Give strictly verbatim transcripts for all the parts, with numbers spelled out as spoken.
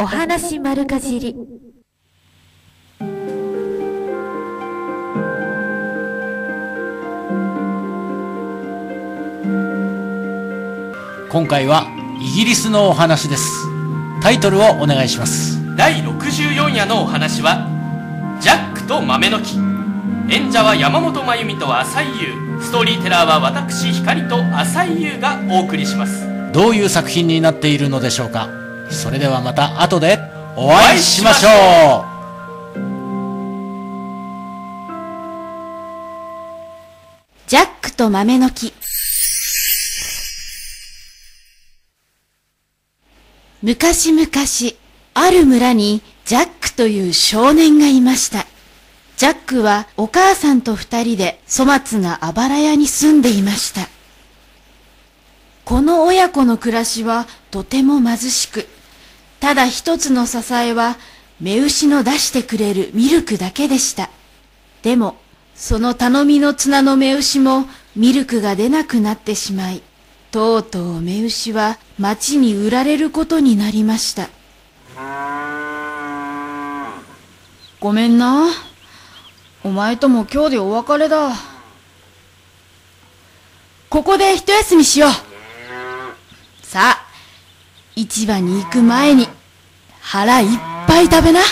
お話丸かじり。 今回はイギリスのお話です。タイトルをお願いします。 だいろくじゅうよんやのお話はジャックと豆の木。演者は山本真由美と浅井優。ストーリーテラーは私光と浅井優がお送りします。 どういう作品になっているのでしょうか。それではまた後でお会いしましょう。 ジャックと豆の木。昔々、ある村にジャックという少年がいました。ジャックはお母さんと二人で粗末なあばら屋に住んでいました。この親子の暮らしはとても貧しく、ただ一つの支えは雌牛の出してくれるミルクだけでした。でも、その頼みの綱の雌牛もミルクが出なくなってしまい、とうとう雌牛は町に売られることになりました。ごめんな。お前とも今日でお別れだ。ここで一休みしよう。さあ、市場に行く前に腹いっぱい食べな。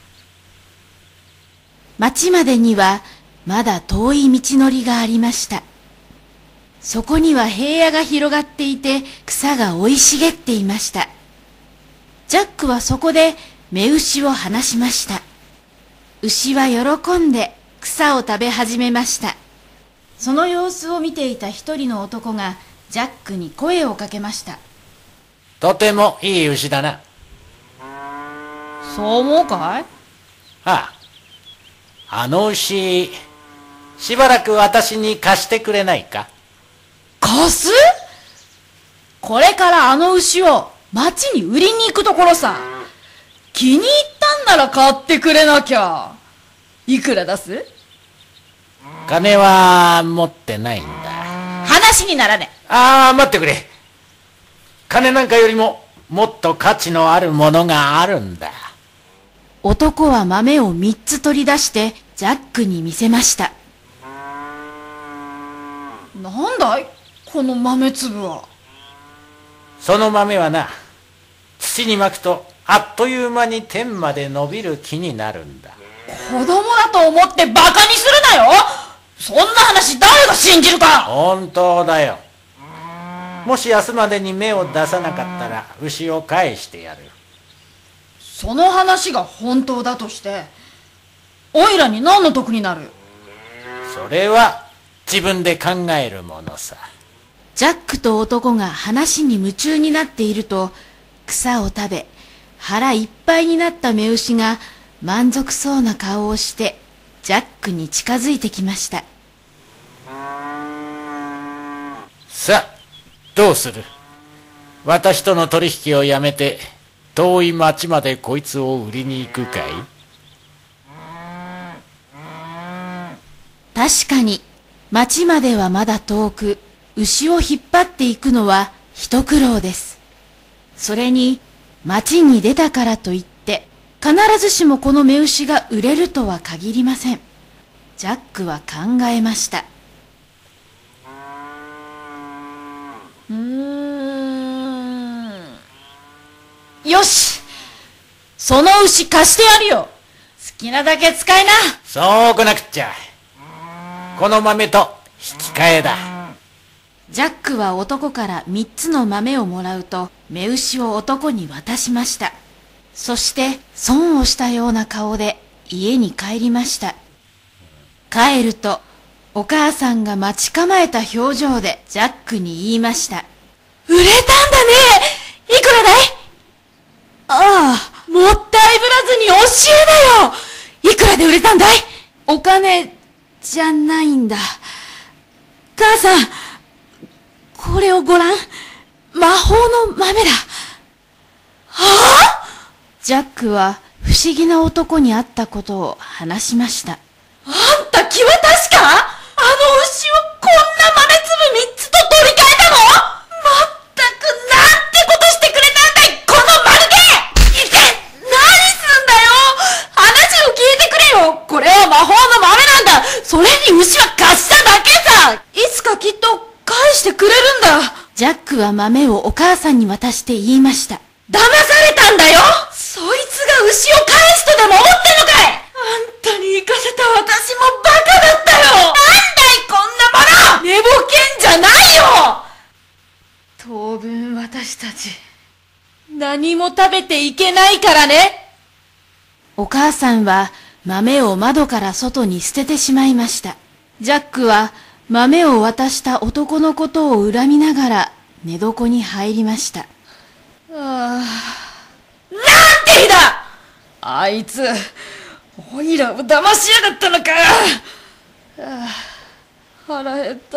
町までにはまだ遠い道のりがありました。そこには平野が広がっていて草が生い茂っていました。ジャックはそこで雌牛を放しました。牛は喜んで草を食べ始めました。その様子を見ていた一人の男がジャックに声をかけました。 とてもいい牛だな。 そう思うかい？ ああ、あの牛、しばらく私に貸してくれないか。 貸す？これからあの牛を町に売りに行くところさ。気に入ったんなら買ってくれなきゃ。いくら出す？ 金は持ってないんだ。 話にならねえ。 ああ、待ってくれ。金なんかよりももっと価値のあるものがあるんだ。 男は豆を三つ取り出してジャックに見せました。なんだいこの豆粒は。 その豆はな、土にまくとあっという間に天まで伸びる木になるんだ。 子供だと思ってバカにするなよ。そんな話誰が信じるか。 本当だよ。もし明日までに芽を出さなかったら牛を返してやる。 その話が本当だとしておいらに何の得になる？ それは自分で考えるものさ。 ジャックと男が話に夢中になっていると、草を食べ腹いっぱいになった雌牛が満足そうな顔をしてジャックに近づいてきました。 さあ、どうする？私との取引をやめて遠い町までこいつを売りに行くかい？ 確かに町まではまだ遠く、牛を引っ張っていくのは一苦労です。それに町に出たからといって必ずしもこの雌牛が売れるとは限りません。ジャックは考えました。うーん。よし、その牛貸してやるよ。好きなだけ使いな。 そうこなくっちゃ。この豆と引き換えだ。 ジャックは男から三つの豆をもらうと、雌牛を男に渡しました。そして損をしたような顔で家に帰りました。帰るとお母さんが待ち構えた表情でジャックに言いました。売れたんだね。いくらだい？ああ、もったいぶらずに教えなよ。いくらで売れたんだい？お金じゃないんだ。母さん、これをごらん。魔法の豆だ。はあ？ジャックは不思議な男に会ったことを話しました。あんた気は確か？あの牛をこんな豆粒三つと取り替えたの？まったくなんてことしてくれたんだい、この丸毛！いけ！ に牛は貸しただけさ。いつかきっと返してくれるんだ。ジャックは豆をお母さんに渡して言いました。騙されたんだよ。そいつが牛を返すとでも思ってんのかい。あんたに行かせた私もバカだったよ。なんだいこんなもの。寝ぼけんじゃないよ。当分私たち何も食べていけないからね。お母さんは豆を窓から外に捨ててしまいました。ジャックは豆を渡した男のことを恨みながら寝床に入りました。ああ、なんて日だ。あいつおいらを騙しやがったのか。ああ、腹減った。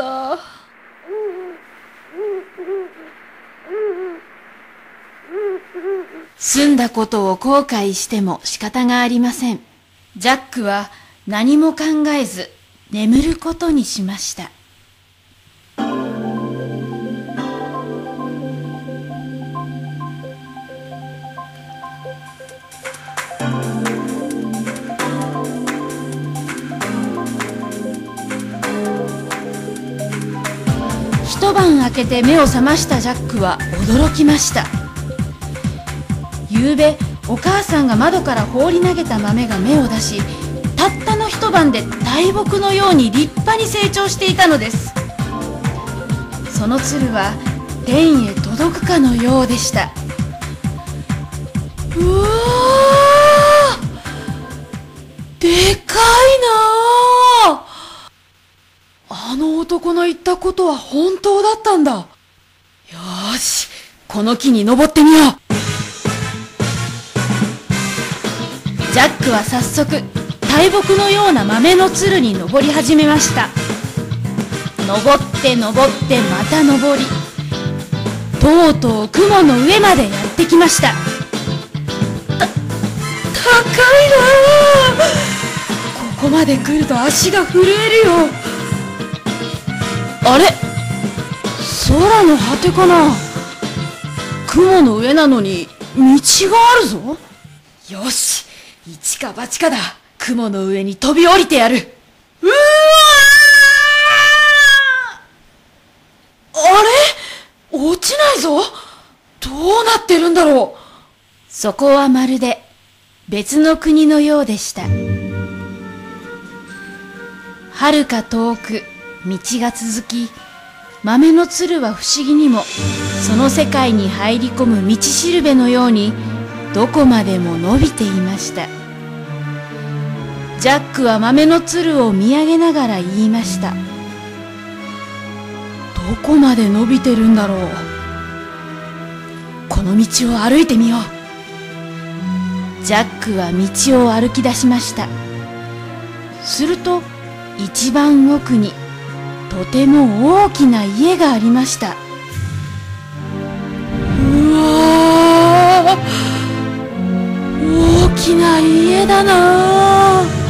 済んだことを後悔しても仕方がありません。ジャックは何も考えず眠ることにしました。一晩明けて目を覚ましたジャックは驚きました。ゆうべお母さんが窓から放り投げた豆が芽を出し、たったの一晩で大木のように立派に成長していたのです。そのつるは天へ届くかのようでした。うわー、でかいなあ。あの男の言ったことは本当だったんだ。よーし、この木に登ってみよう。ジャックは早速大木のような豆のつるに登り始めました。登って登ってまた登り、とうとう雲の上までやってきました。た、高いなあ。ここまで来ると足が震えるよ。あれ、空の果てかな。雲の上なのに道があるぞ。よし、一か八かだ。雲の上に飛び降りてやる。うわー、あれ、落ちないぞ。どうなってるんだろう。そこはまるで別の国のようでした。はるか遠く道が続き、豆のつるは不思議にもその世界に入り込む道しるべのようにどこまでも伸びていました。ジャックは豆のつるを見上げながら言いました。どこまで伸びてるんだろう。この道を歩いてみよう。ジャックは道を歩き出しました。すると一番奥にとても大きな家がありました。うわー、大きな家だなあ。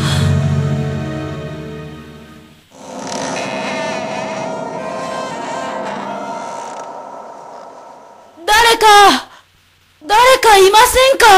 誰か、誰かいませんか？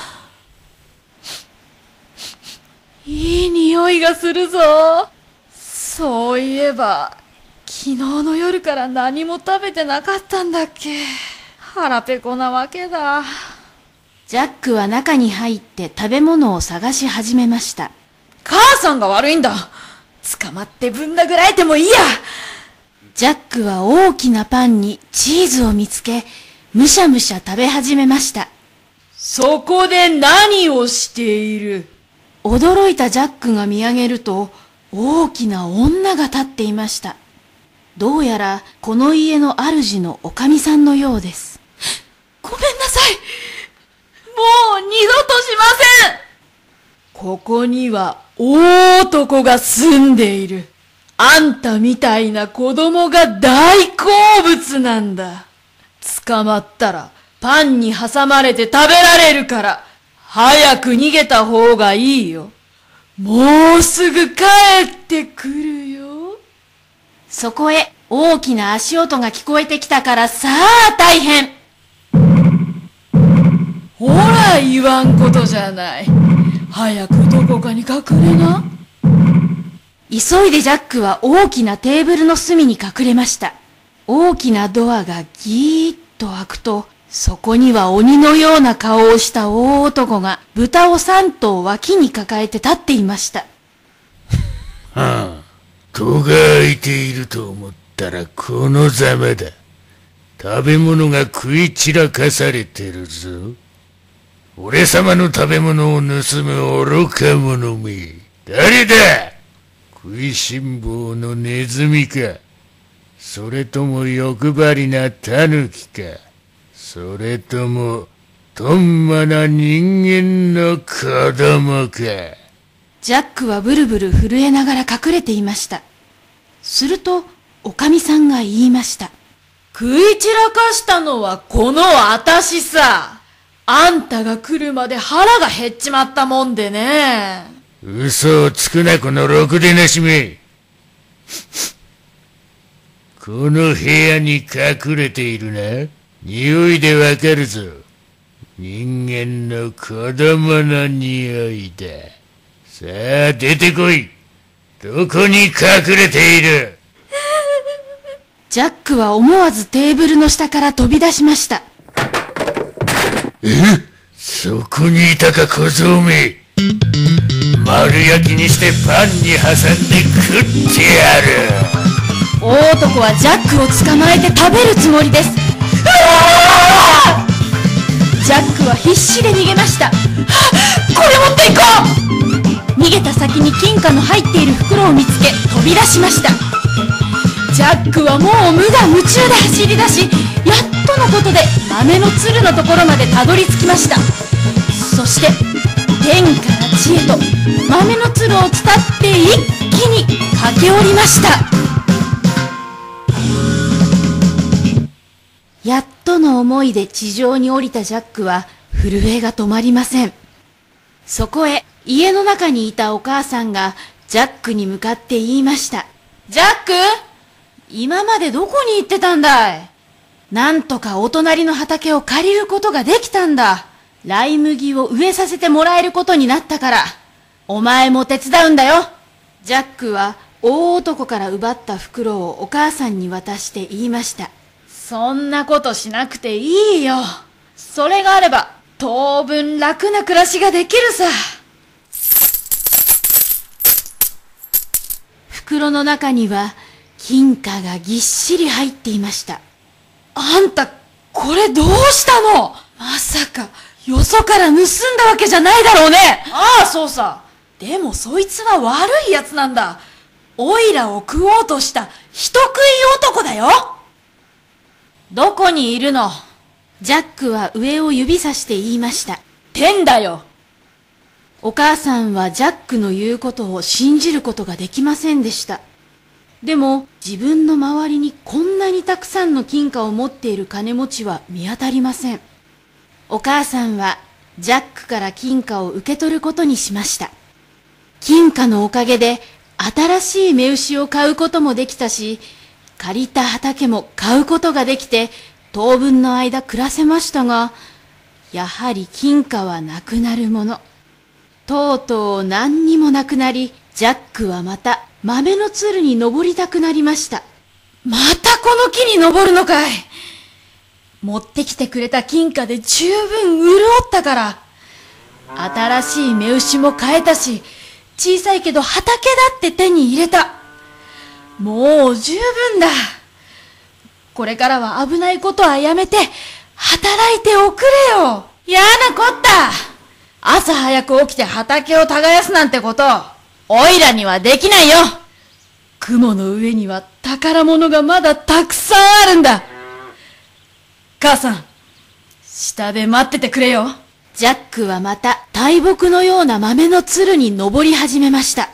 いい匂いがするぞ。そういえば、昨日の夜から何も食べてなかったんだっけ。腹ペコなわけだ。ジャックは中に入って食べ物を探し始めました。母さんが悪いんだ。捕まってぶん殴られてもいいや。ジャックは大きなパンにチーズを見つけ、むしゃむしゃ食べ始めました。そこで何をしている？驚いたジャックが見上げると、大きな女が立っていました。どうやらこの家の主のおかみさんのようです。ごめんなさい。もう二度としません。ここには大男が住んでいる。あんたみたいな子供が大好物なんだ。捕まったらパンに挟まれて食べられるから、早く逃げた方がいいよ。もうすぐ帰ってくるよ。そこへ大きな足音が聞こえてきたからさあ大変。ほら言わんことじゃない。早くどこかに隠れな。 急いでジャックは大きなテーブルの隅に隠れました。大きなドアがギーッと開くと、そこには鬼のような顔をした大男が豚を三頭脇に抱えて立っていました。 はあ、戸が開いていると思ったらこのざまだ。食べ物が食い散らかされてるぞ。俺様の食べ物を盗む愚か者め。誰だ？食いしん坊のネズミか、それとも欲張りなタヌキか、それともとんまな人間の子供か。 ジャックはブルブル震えながら隠れていました。するとおかみさんが言いました。食い散らかしたのはこの私さ。あんたが来るまで腹が減っちまったもんでね。 嘘をつくな、このろくでなしめ。この部屋に隠れているな。匂いでわかるぞ。人間の子供の匂いだ。さあ出てこい。どこに隠れている？ ジャックは思わずテーブルの下から飛び出しました。 え？そこにいたか、小僧め。丸焼きにしてパンに挟んで食ってやる。 大男はジャックを捕まえて食べるつもりです。ジャックは必死で逃げました。これ持っていこう。逃げた先に金貨の入っている袋を見つけ飛び出しました。ジャックはもう無我夢中で走り出し、やっとのことで豆のつるのところまでたどり着きました。そして天から地へと豆のつるを伝って一気に駆け下りました。やっとの思いで地上に降りたジャックは震えが止まりません。そこへ家の中にいたお母さんがジャックに向かって言いました。ジャック、今までどこに行ってたんだい？なんとかお隣の畑を借りることができたんだ。ライ麦を植えさせてもらえることになったから、お前も手伝うんだよ。ジャックは大男から奪った袋をお母さんに渡して言いました。そんなことしなくていいよ。それがあれば当分楽な暮らしができるさ。袋の中には金貨がぎっしり入っていました。あんた、これどうしたの？まさかよそから盗んだわけじゃないだろうね。ああ、そうさ。でもそいつは悪いやつなんだ。オイラを食おうとした人食い男だよ。どこにいるの？ジャックは上を指さして言いました。天だよ。お母さんはジャックの言うことを信じることができませんでした。でも自分の周りにこんなにたくさんの金貨を持っている金持ちは見当たりません。お母さんはジャックから金貨を受け取ることにしました。金貨のおかげで新しい雌牛を買うこともできたし、借りた畑も買うことができて当分の間暮らせましたが、やはり金貨はなくなるもの。とうとう何にもなくなり、ジャックはまた豆のつるに登りたくなりました。またこの木に登るのかい。持ってきてくれた金貨で十分潤ったから。新しい雌牛も買えたし、小さいけど畑だって手に入れた。もう十分だ。これからは危ないことはやめて、働いておくれよ。やなこった。朝早く起きて畑を耕すなんてこと、おいらにはできないよ。雲の上には宝物がまだたくさんあるんだ。母さん、下で待っててくれよ。ジャックはまた大木のような豆のつるに登り始めました。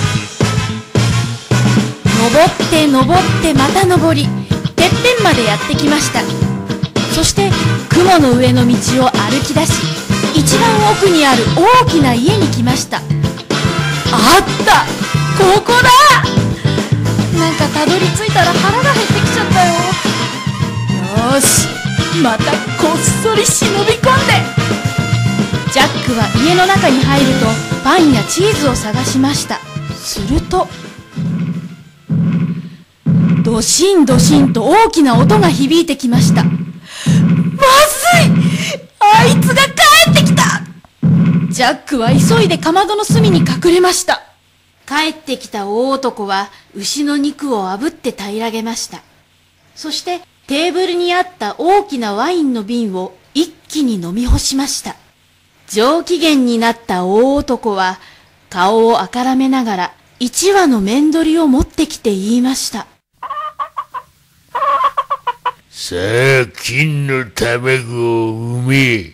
登って登ってまた登り、てっぺんまでやってきました。そして雲の上の道を歩き出し、一番奥にある大きな家に来ました。あった、ここだ。なんかたどり着いたら腹が減ってきちゃったよ。よーし、またこっそり忍び込んで。ジャックは家の中に入るとパンやチーズを探しました。すると、 ドシンドシンと大きな音が響いてきました。まずい！あいつが帰ってきた！ジャックは急いでかまどの隅に隠れました。帰ってきた大男は牛の肉を炙って平らげました。そしてテーブルにあった大きなワインの瓶を一気に飲み干しました。上機嫌になった大男は顔をあからめながら一羽のメンドリを持ってきて言いました。 さあ、金の卵を産め。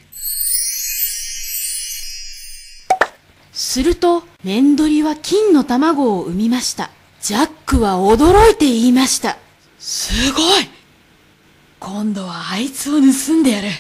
すると、メンドリは金の卵を産みました。ジャックは驚いて言いました。すごい！今度はあいつを盗んでやる。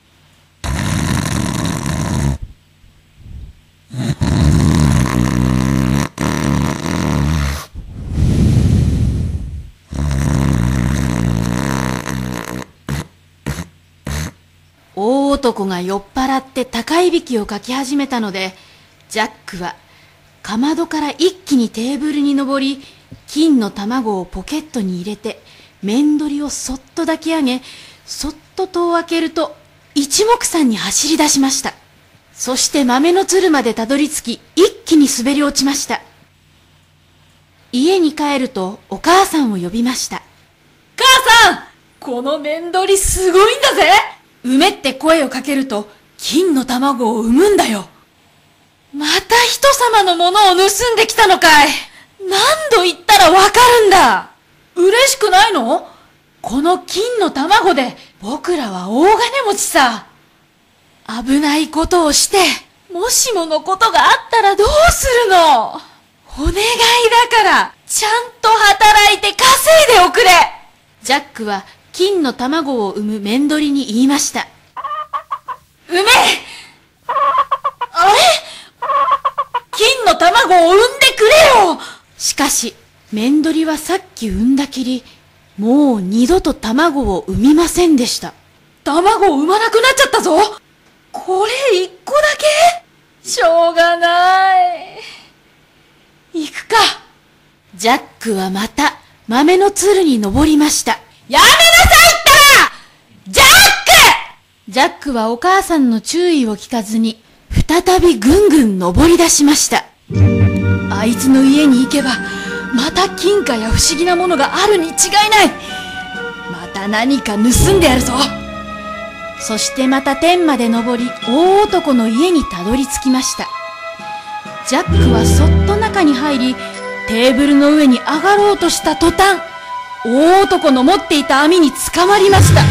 大男が酔っ払って高いびきをかき始めたので、ジャックはかまどから一気にテーブルに登り、金の卵をポケットに入れて、メンドリをそっと抱き上げ、そっと戸を開けると、一目散に走り出しました。そして豆のつるまでたどり着き、一気に滑り落ちました。家に帰るとお母さんを呼びました。母さん！このメンドリすごいんだぜ！産めって声をかけると、金の卵を産むんだよ。また人様のものを盗んできたのかい。何度言ったらわかるんだ。嬉しくないの？この金の卵で僕らは大金持ちさ。危ないことをして、もしものことがあったらどうするの？お願いだから、ちゃんと働いて稼いでおくれ。ジャックは金の卵を産むメンドリに言いました。産め！あれ？金の卵を産んでくれよ！しかし、メンドリはさっき産んだきり、もう二度と卵を産みませんでした。卵を産まなくなっちゃったぞ！これ一個だけ？しょうがない。行くか。ジャックはまた豆のつるに登りました。やめなさいったら！ジャック！ジャックはお母さんの注意を聞かずに、再びぐんぐん登り出しました。あいつの家に行けば、また金貨や不思議なものがあるに違いない。また何か盗んでやるぞ。そしてまた天まで登り、大男の家にたどり着きました。ジャックはそっと中に入り、テーブルの上に上がろうとした途端、大男の持っていた網に捕まりました。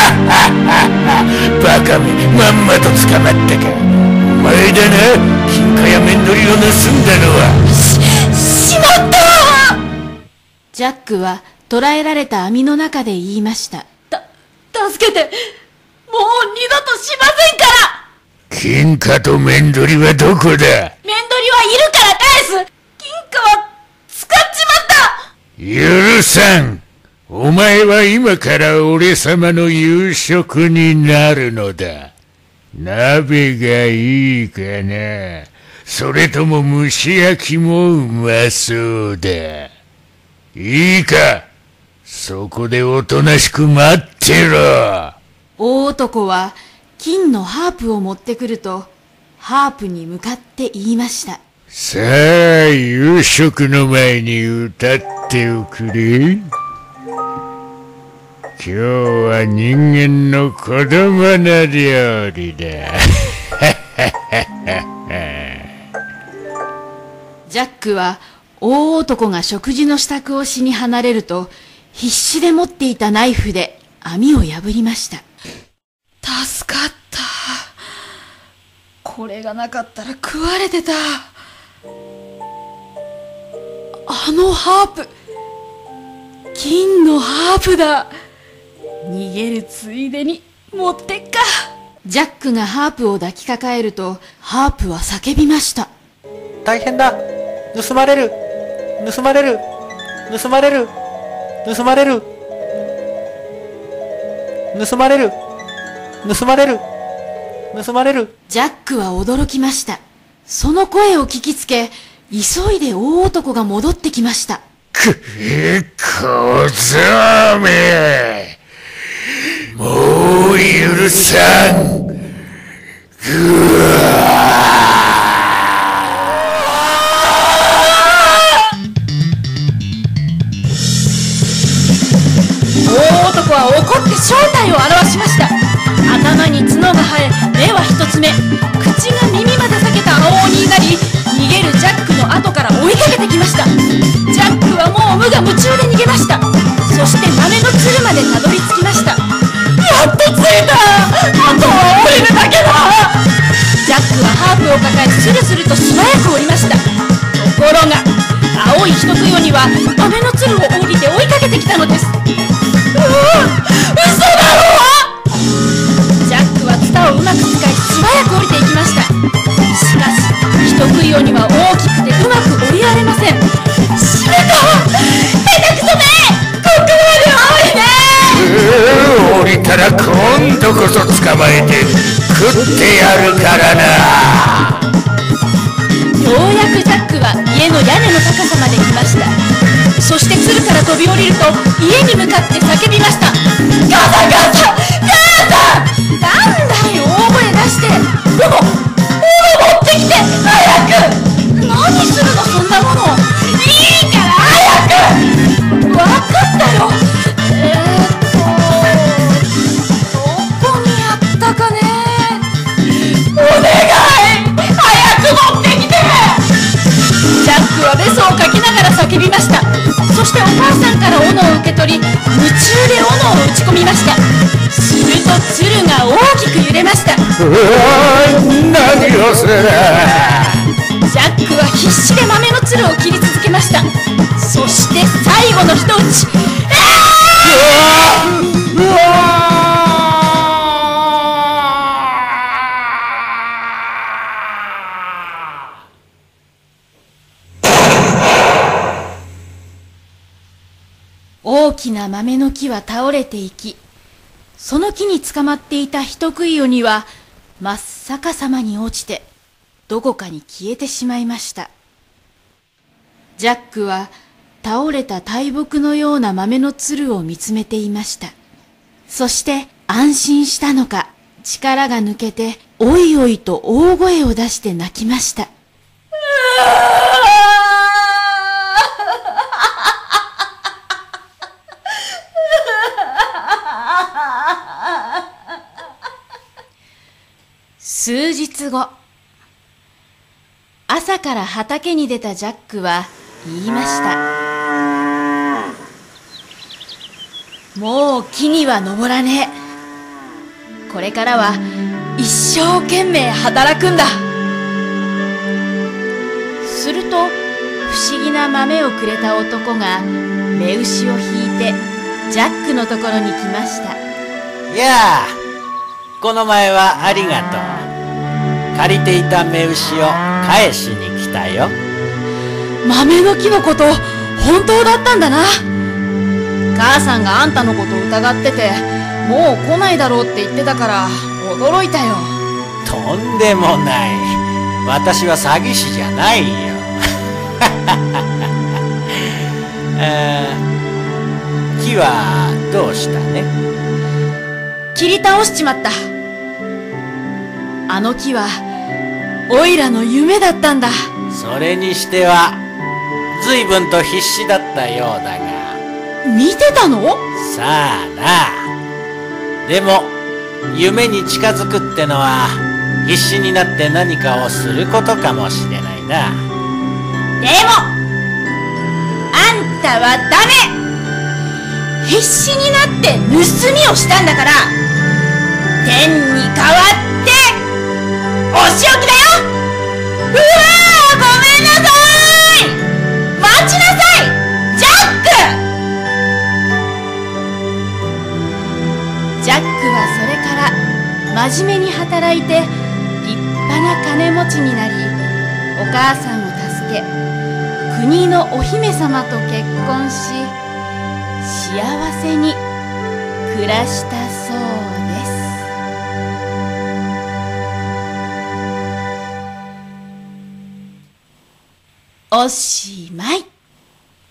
バカめ、まんまと捕まったか。お前だな、金貨やメンドリを盗んだのは。 し、しまったわ！ジャックは捕らえられた網の中で言いました。た、助けて！もう二度としませんから！ 金貨とメンドリはどこだ？ メンドリはいるから返す！金貨は使っちまった！ 許さん！お前は今から俺様の夕食になるのだ。鍋がいいかな？それとも蒸し焼きもうまそうだ。いいか？そこでおとなしく待ってろ。 大男は金のハープを持ってくると、ハープに向かって言いました。 さあ、夕食の前に歌っておくれ。今日は人間の子供の料理だ。 ジャックは大男が食事の支度をしに離れると、必死で持っていたナイフで網を破りました。助かった。これがなかったら食われてた。あのハープ、金のハープだ。逃げるついでに持ってっか。ジャックがハープを抱きかかえると、ハープは叫びました。 大変だ！盗まれる！盗まれる！盗まれる！盗まれる！盗まれる！盗まれる！盗まれる！ ジャックは驚きました。その声を聞きつけ、急いで大男が戻ってきました。 小僧め、もう許さん。ぐわ大男は怒って正体を現しました。頭に角が生え、目は一つ目、口が耳まで裂けた青鬼になり、逃げるジャックの後から追いかけてきました。ジャックはもう無我夢中で逃げました。そして豆のつるまでたどり着きました。やっと着いた。あとは降りるだけだ。ジャックはハープを抱え、スルスルと素早く降りました。ところが青い人食い鬼は豆のつるを降りて追いかけてきたのです。うわ、嘘だろ。ジャックはツタをうまく使い、素早く降りていきました。しかし人食い鬼は大きくてうまく降りられません。しめた。下手くそめ、ここまで降りね。 降りたら今度こそ捕まえて食ってやるからな。 ようやくジャックは家の屋根の高さまで来ました。そして鶴から飛び降りると家に向かって叫びました。ガサガサガサ。なんだよ、大声出して。でも持ってきて、早く。何するの、そんなもの。いいから早く。分かったよ。えーっとどこにあったかね。お願い、早く持ってきて。ジャックはベソをかきながら叫びました。そしてお母さんから斧を受け取り、夢中で斧を打ち込みました。すると鶴が大きく揺れました。 うわ、何をする。 ジャックは必死で豆のつるを切り続けました。そして最後の一打ち。 うわ大きな豆の木は倒れていき、その木に捕まっていた人食い鬼は真っ逆さまに落ちてどこかに消えてしまいました。ジャックは倒れた大木のような豆のつるを見つめていました。そして安心したのか、力が抜けておいおいと大声を出して泣きました。数日後、朝から畑に出たジャックは言いました。もう木には登らねえ。これからは一生懸命働くんだ。すると不思議な豆をくれた男が目牛を引いてジャックのところに来ました。 やあ、この前はありがとう。借りていた目牛を返しに来たよ。 豆の木のこと本当だったんだな。母さんがあんたのことを疑ってて、もう来ないだろうって言ってたから驚いたよ。 とんでもない。私は詐欺師じゃないよ。あー、木はどうしたね。 切り倒しちまった。あの木はオイラの夢だったんだ。 それにしては随分と必死だったようだが。 見てたの？ さあな。でも夢に近づくってのは必死になって何かをすることかもしれないな。 でもあんたはダメ。必死になって盗みをしたんだから、天に代わってお仕置きだよ。うわー、ごめんなさい。待ちなさい、ジャック。ジャックはそれから真面目に働いて立派な金持ちになり、お母さんを助け国のお姫様と結婚し、幸せに暮らしたそうです。おしまい。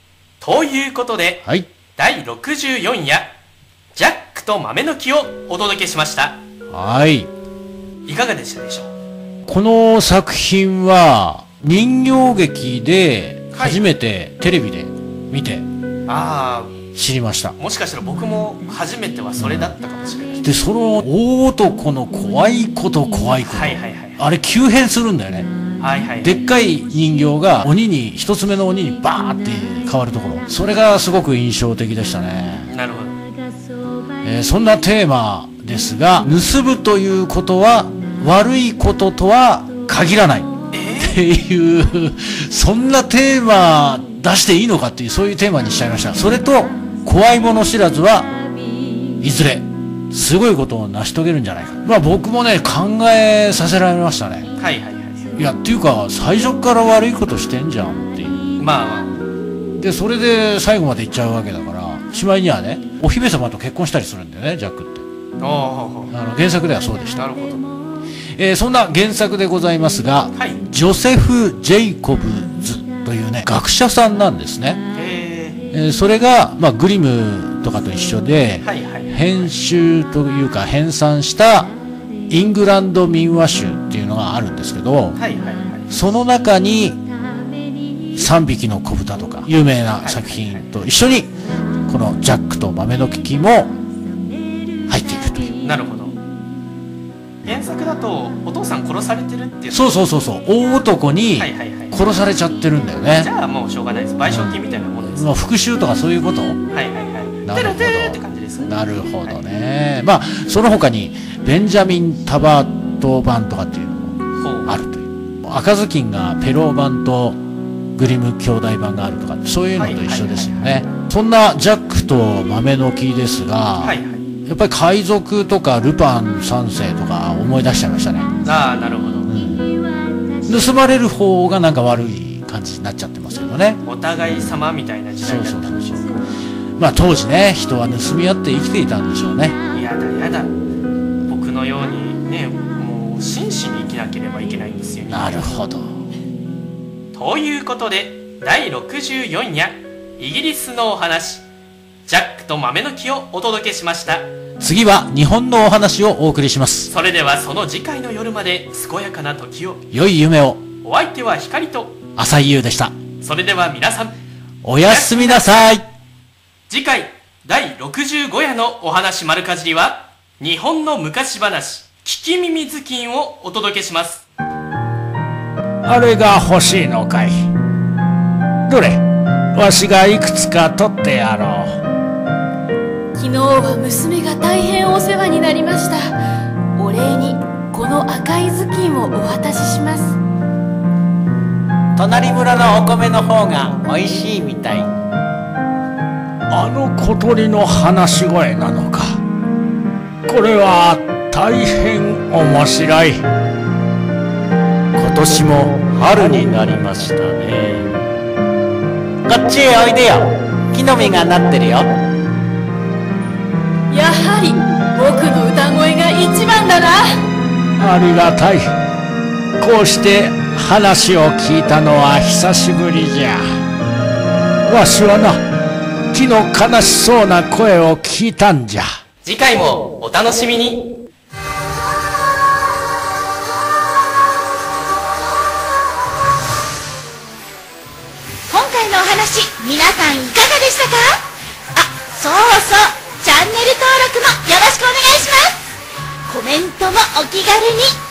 ということで、 はい。 だいろくじゅうよん夜ジャックと豆の木をお届けしました。 はい。 いかがでしたでしょう。 この作品は人形劇で初めてテレビで見てあ知りました。 あ、もしかしたら僕も初めてはそれだったかもしれない。 で、その大男の怖いこと怖いこと、 はいはいはい、 あれ急変するんだよね。 はいはいはい、 でっかい人形が鬼に、一つ目の鬼にバーって変わるところ、それがすごく印象的でしたね。 なるほど。 えー、そんなテーマですが、盗むということは悪いこととは限らないっていう、そんなテーマ出していいのかっていう、そういうテーマにしちゃいました。それと、怖いもの知らずはいずれすごいことを成し遂げるんじゃないか。まあ僕もね、考えさせられましたね。 はいはいはい。 いや、っていうか最初から悪いことしてんじゃんっていう。 まあまあ。 で、それで最後まで行っちゃうわけだから、しまいにはね、お姫様と結婚したりするんだよね、ジャックって。 おあの原作ではそうでした。 なるほど。 えー、そんな原作でございますが、 はい、 ジョセフ・ジェイコブズというね、学者さんなんですね。 へえー、それが、まあ、グリムとかと一緒で、 はいはい、 編集というか編纂したイングランド民話集っていうのがあるんですけど、 はいはいはい、 その中にさんびきの子豚とか有名な作品と一緒にこのジャックと豆の木も入っているという。 なるほど。原作だとお父さん殺されてるっていう。 そうそうそうそう、大男に殺されちゃってるんだよね。 じゃあもうしょうがないです。賠償金みたいなものです、ね。 まあ、復讐とかそういうこと。はいはいはい。 なるほどって感じですね。 なるほどね、はい、まあその他にベンジャミン・タバート版とかっていうのもあるという。赤ずきんがペロー版とグリム兄弟版があるとか、そういうのと一緒ですよね。そんなジャックと豆の木ですが、はいはい、やっぱり海賊とかルパン三世とか思い出しちゃいましたね。 ああ、なるほど、うん、 盗まれる方がなんか悪い感じになっちゃってますけどね。 お互い様みたいな時代だったんでしょうか。 まあ当時ね、人は盗み合って生きていたんでしょうね。 やだやだ、僕のようにね、もう真摯に生きなければいけないんですよ。 なるほど。 ということでだいろくじゅうよん夜イギリスのお話、ジャックと豆の木をお届けしました。 次は日本のお話をお送りします。 それではその次回の夜まで健やかな時を。 良い夢を。 お相手は光と浅井優でした。 それでは皆さんおやすみなさい。 次回だいろくじゅうご夜のお話丸かじりは日本の昔話聞き耳頭巾をお届けします。 あれが欲しいのかい。どれ、わしがいくつか取ってやろう。 昨日は娘が大変お世話になりました。お礼にこの赤い頭巾をお渡しします。 隣村のお米の方が美味しいみたい。 あの小鳥の話し声なのか。これは大変面白い。今年も春になりましたね。 こっちへおいでよ。木の実がなってるよ。 やはり僕の歌声が一番だな。 ありがたい。こうして話を聞いたのは久しぶりじゃ。わしはな、木の悲しそうな声を聞いたんじゃ。 次回もお楽しみに。 今回のお話、皆さんいかがでしたか？あ、そうそう、チャンネル登録もよろしくお願いします。コメントもお気軽に。